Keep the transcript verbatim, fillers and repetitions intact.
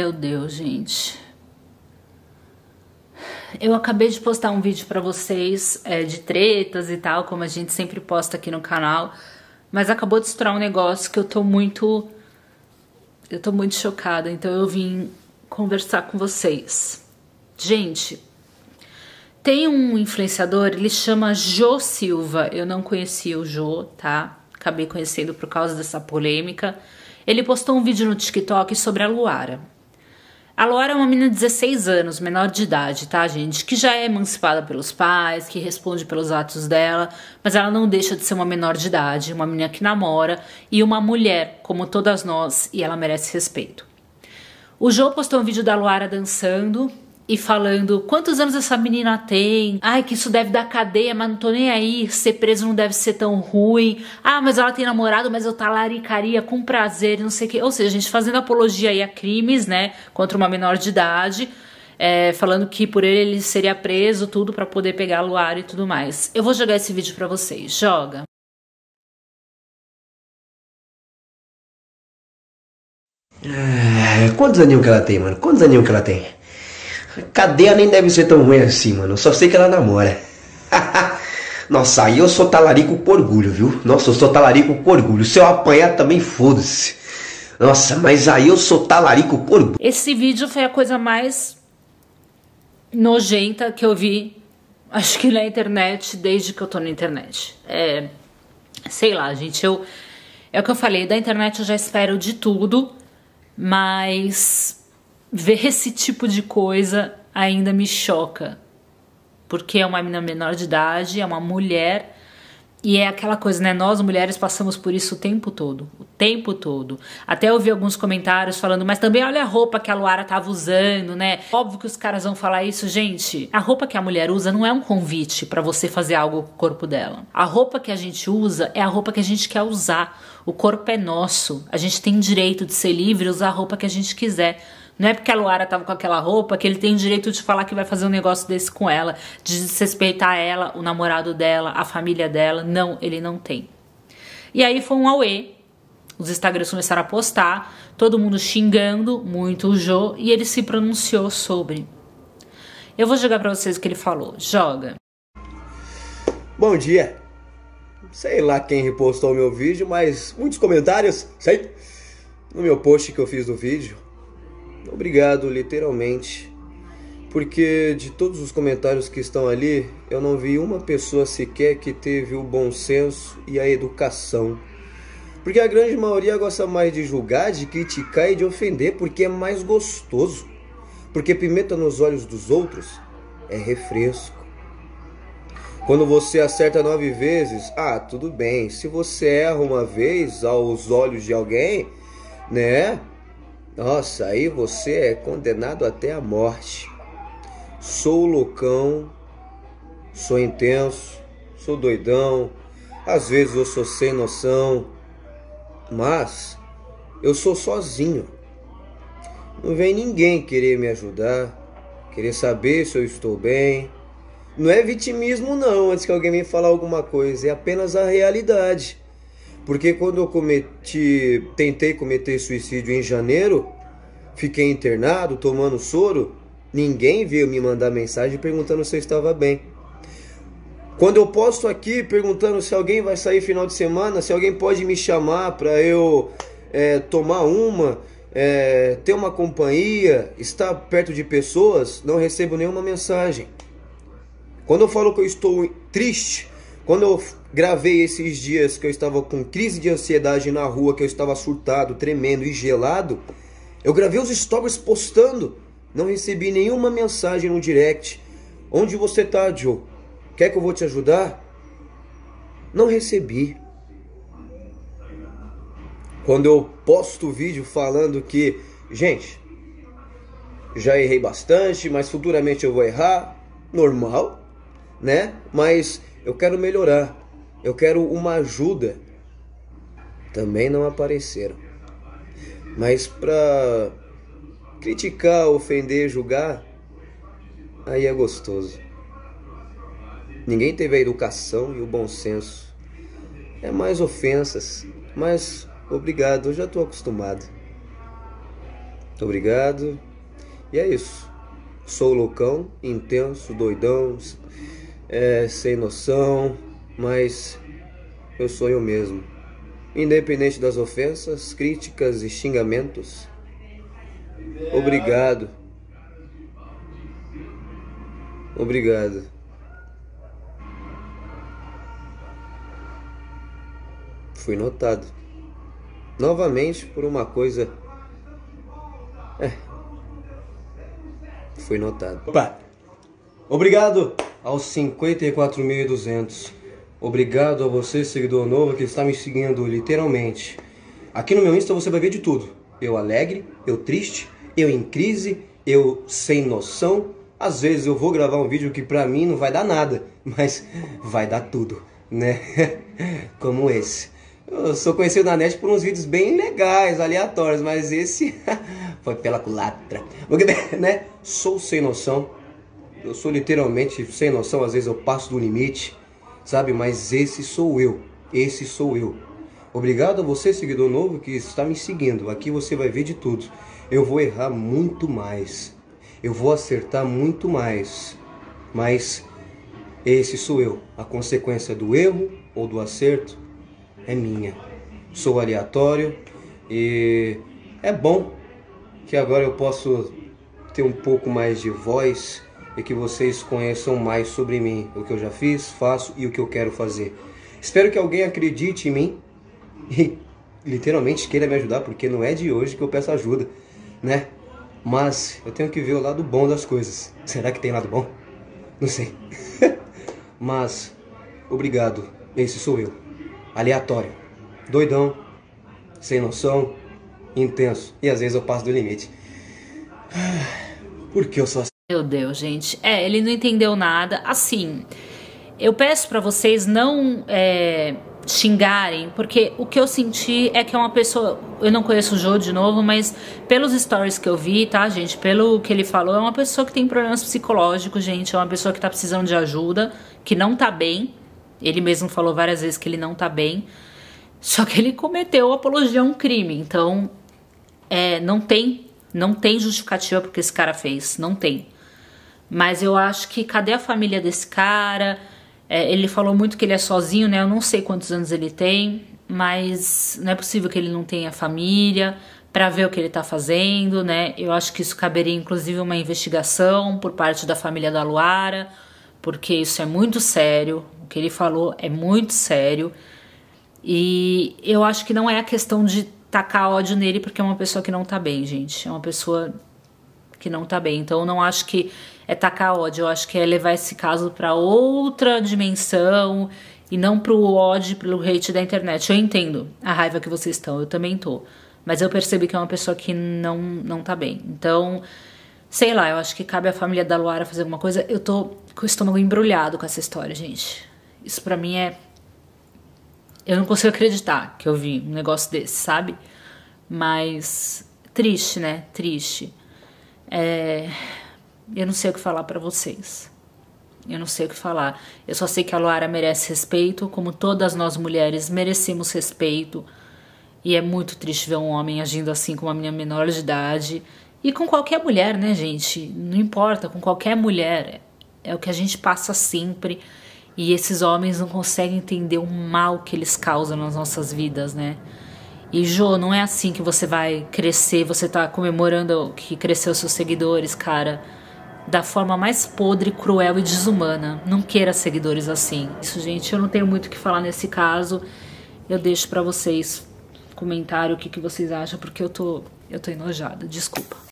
Meu Deus, gente. Eu acabei de postar um vídeo pra vocês é, de tretas e tal, como a gente sempre posta aqui no canal. Mas acabou de estourar um negócio que eu tô muito... Eu tô muito chocada, então eu vim conversar com vocês. Gente, tem um influenciador, ele chama Jô Silva. Eu não conhecia o Jô, tá? Acabei conhecendo por causa dessa polêmica. Ele postou um vídeo no TikTok sobre a Luara. A Luara é uma menina de dezesseis anos, menor de idade, tá, gente? Que já é emancipada pelos pais, que responde pelos atos dela, mas ela não deixa de ser uma menor de idade, uma menina que namora e uma mulher, como todas nós, e ela merece respeito. O Jô postou um vídeo da Luara dançando e falando quantos anos essa menina tem, ai, que isso deve dar cadeia, mas não tô nem aí, ser preso não deve ser tão ruim, ah, mas ela tem namorado, mas eu talaricaria com prazer, não sei o que, ou seja, a gente fazendo apologia aí a crimes, né, contra uma menor de idade, é, falando que por ele ele seria preso, tudo pra poder pegar a Luara e tudo mais. Eu vou jogar esse vídeo pra vocês, joga. É, quantos aninhos que ela tem, mano? Quantos aninhos que ela tem? Cadeia nem deve ser tão ruim assim, mano. Só sei que ela namora. Nossa, aí eu sou talarico por orgulho, viu? Nossa, eu sou talarico por orgulho. Se eu apanhar também, foda-se. Nossa, mas aí eu sou talarico por orgulho. Esse vídeo foi a coisa mais nojenta que eu vi, acho que na internet, desde que eu tô na internet. É, sei lá, gente, eu... É o que eu falei, da internet eu já espero de tudo, mas... ver esse tipo de coisa ainda me choca. Porque é uma menina menor de idade, é uma mulher. E é aquela coisa, né? Nós, mulheres, passamos por isso o tempo todo. O tempo todo. Até eu vi alguns comentários falando, mas também olha a roupa que a Luara tava usando, né? Óbvio que os caras vão falar isso. Gente, a roupa que a mulher usa não é um convite pra você fazer algo com o corpo dela. A roupa que a gente usa é a roupa que a gente quer usar. O corpo é nosso. A gente tem direito de ser livre e usar a roupa que a gente quiser. Não é porque a Luara tava com aquela roupa que ele tem o direito de falar que vai fazer um negócio desse com ela, de desrespeitar ela, o namorado dela, a família dela. Não, ele não tem. E aí foi um auê. Os Instagrams começaram a postar, todo mundo xingando muito o Jô, e ele se pronunciou sobre. Eu vou jogar pra vocês o que ele falou. Joga. Bom dia. Sei lá quem repostou o meu vídeo, mas muitos comentários, sei, no meu post que eu fiz do vídeo. Obrigado, literalmente, porque de todos os comentários que estão ali, eu não vi uma pessoa sequer que teve o bom senso e a educação. Porque a grande maioria gosta mais de julgar, de criticar e de ofender, porque é mais gostoso. Porque pimenta nos olhos dos outros é refresco. Quando você acerta nove vezes, ah, tudo bem. Se você erra uma vez aos olhos de alguém, né? Nossa, aí você é condenado até a morte. Sou loucão, sou intenso, sou doidão, às vezes eu sou sem noção, mas eu sou sozinho. Não vem ninguém querer me ajudar, querer saber se eu estou bem. Não é vitimismo não, antes que alguém me falar alguma coisa, é apenas a realidade. Porque quando eu cometi, tentei cometer suicídio em janeiro, fiquei internado, tomando soro, ninguém veio me mandar mensagem perguntando se eu estava bem. Quando eu posto aqui perguntando se alguém vai sair final de semana, se alguém pode me chamar para eu é, tomar uma, é, ter uma companhia, estar perto de pessoas, não recebo nenhuma mensagem. Quando eu falo que eu estou triste, quando eu gravei esses dias que eu estava com crise de ansiedade na rua, que eu estava surtado, tremendo e gelado, eu gravei os stories postando, não recebi nenhuma mensagem no direct. Onde você tá, Joe? Quer que eu vou te ajudar? Não recebi. Quando eu posto vídeo falando que, gente, já errei bastante, mas futuramente eu vou errar, normal, né? Mas eu quero melhorar, eu quero uma ajuda. Também não apareceram. Mas pra criticar, ofender, julgar, aí é gostoso. Ninguém teve a educação e o bom senso. É mais ofensas, mas obrigado, eu já tô acostumado. Muito obrigado. E é isso. Sou loucão, intenso, doidão, é, sem noção, mas eu sou eu mesmo. Independente das ofensas, críticas e xingamentos. Obrigado. Obrigado. Fui notado. Novamente por uma coisa... É. Fui notado. Opa. Obrigado aos cinquenta e quatro mil e duzentos. Obrigado a você, seguidor novo, que está me seguindo literalmente. Aqui no meu Insta você vai ver de tudo. Eu alegre, eu triste, eu em crise, eu sem noção. Às vezes eu vou gravar um vídeo que pra mim não vai dar nada, mas vai dar tudo, né? Como esse. Eu sou conhecido na net por uns vídeos bem legais, aleatórios, mas esse foi pela culatra. Porque, né? Sou sem noção. Eu sou literalmente sem noção, às vezes eu passo do limite, sabe? Mas esse sou eu. Esse sou eu. Obrigado a você, seguidor novo, que está me seguindo. Aqui você vai ver de tudo. Eu vou errar muito mais. Eu vou acertar muito mais. Mas esse sou eu. A consequência do erro ou do acerto é minha. Sou aleatório e é bom que agora eu posso ter um pouco mais de voz e que vocês conheçam mais sobre mim, o que eu já fiz, faço e o que eu quero fazer. Espero que alguém acredite em mim e literalmente queira me ajudar, porque não é de hoje que eu peço ajuda, né? Mas eu tenho que ver o lado bom das coisas. Será que tem lado bom? Não sei. Mas obrigado, esse sou eu. Aleatório, doidão, sem noção, intenso. E às vezes eu passo do limite. Por que eu sou assim? Meu Deus, gente. É, ele não entendeu nada. Assim, eu peço pra vocês não é, xingarem, porque o que eu senti é que é uma pessoa... Eu não conheço o Jô de novo, mas pelos stories que eu vi, tá, gente? Pelo que ele falou, é uma pessoa que tem problemas psicológicos, gente. É uma pessoa que tá precisando de ajuda, que não tá bem. Ele mesmo falou várias vezes que ele não tá bem. Só que ele cometeu apologia a um crime. Então, é, não tem, não tem justificativa porque esse cara fez. Não tem. Mas eu acho que cadê a família desse cara? É, ele falou muito que ele é sozinho, né? Eu não sei quantos anos ele tem. Mas não é possível que ele não tenha família pra ver o que ele tá fazendo, né? Eu acho que isso caberia inclusive uma investigação por parte da família da Luara. Porque isso é muito sério. O que ele falou é muito sério. E eu acho que não é a questão de tacar ódio nele, porque é uma pessoa que não tá bem, gente. É uma pessoa que não tá bem. Então eu não acho que é tacar ódio. Eu acho que é levar esse caso pra outra dimensão e não pro ódio, pelo hate da internet. Eu entendo a raiva que vocês estão. Eu também tô. Mas eu percebi que é uma pessoa que não, não tá bem. Então... Sei lá, eu acho que cabe à família da Luara fazer alguma coisa. Eu tô com o estômago embrulhado com essa história, gente. Isso pra mim é... Eu não consigo acreditar que eu vi um negócio desse, sabe? Mas... Triste, né? Triste. É... Eu não sei o que falar pra vocês. Eu não sei o que falar. Eu só sei que a Luara merece respeito, como todas nós mulheres merecemos respeito. E é muito triste ver um homem agindo assim com uma menina menor de idade... E com qualquer mulher, né, gente? Não importa, com qualquer mulher. É o que a gente passa sempre. E esses homens não conseguem entender o mal que eles causam nas nossas vidas, né? E, Jô, não é assim que você vai crescer. Você tá comemorando que cresceu seus seguidores, cara. Da forma mais podre, cruel e desumana. Não queira seguidores assim. Isso, gente, eu não tenho muito o que falar nesse caso. Eu deixo pra vocês comentário o que, que vocês acham, porque eu tô, eu tô enojada. Desculpa.